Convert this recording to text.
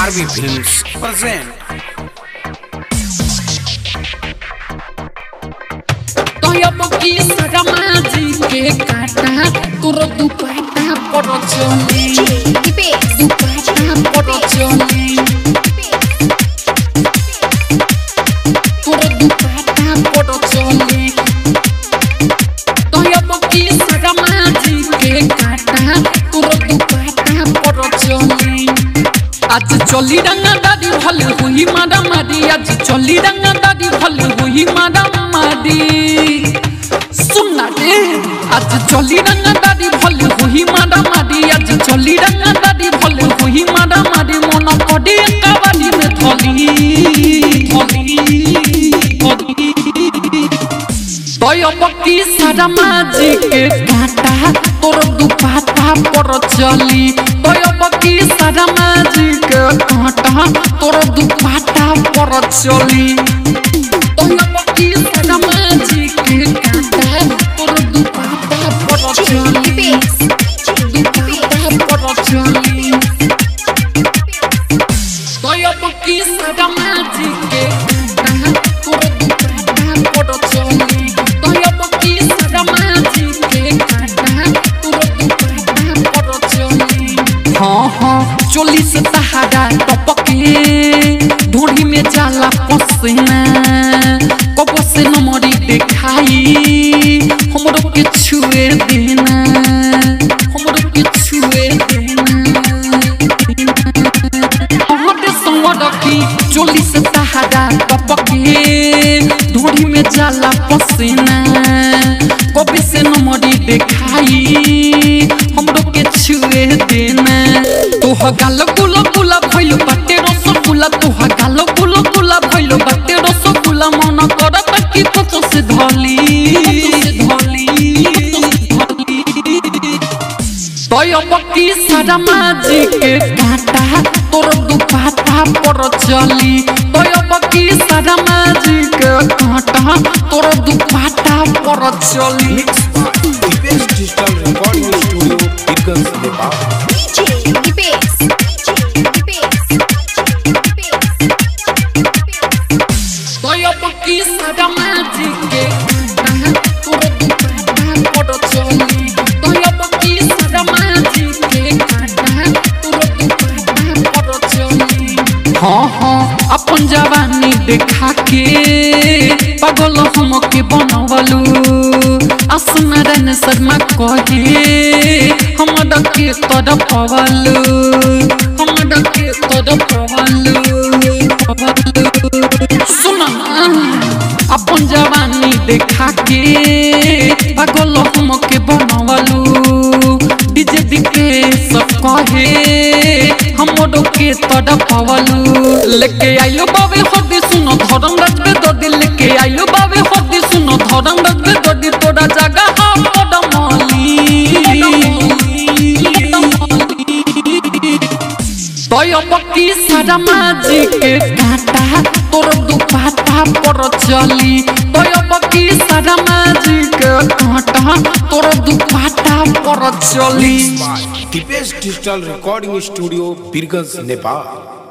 RV films present. तो अब की समाजी के काटा तोर दुपट्टा पर चली दुपट्टा पर चली तोर दुपट्टा पर चली। तो अब की समाजी के काटा तोर दुपट्टा पर चली। आज चली रंगा दादी भले हुई मारा मारी, आज चली रंगा दादी भले हुई मारा मारी। सुनना रे आज चली रंगा दादी भले हुई मारा मारी, आज चली रंगा दादी भले हुई मारा मारी। मन कडी कावाली में थली बकी सारा माजी के काटा तोर दुपट्टा पर चली। बकी सारा माजी के काटा तोर दुपट्टा पर चली। बकी सारा माजी के काटा तोर दुपट्टा पर चली दुपट्टा पर चली। बकी सारा माजी के काटा तोर दुपट्टा पर चली। चोली से तहारा टपके ढोड़ी में जाला पसीना, कबो से नमरी दिखाई हमरो के छुए देना, हमरो के छुए देना। हमरे संग रखी चोली से तहारा टपके ढोड़ी में जाला पसीना, कबो से नमरी दिखाई हमरो के छुए देना। तोहा गालो गुला गुला भइलो बाटे रसगुल्ला, तोहा गालो गुला गुला भइलो बाटे रसगुल्ला। मन करत कि पचो से धली बकी सारा माजी के काटा तोर दुपट्टा पर चली। बकी सारा माजी के काटा तोर दुपट्टा पर चली। Digital recording studio Birgunj Nepal. अपन जवानी देखा के पागल हमके बनवलू। असनारायण शर्मा कहे हम डके तरफ पवलू, हम डके तरफ पवलू। सुना अपन जवानी देखा के पागल हमके बनवलू। डीजे दिखे सब कहे हम डके तरफ पवलू। लेके आइलो बाबे हदी सुनो धरम रजबे दर्दी, लेके आइलो बाबे हदी सुनो धरम रजबे दर्दी। तोरा जगह हम पडमली बकी सारा माजी के काटा तोर दुपट्टा पर चली। बकी सारा माजी के काटा तोर दुपट्टा पर चली। Digital recording studio Birgunj Nepal.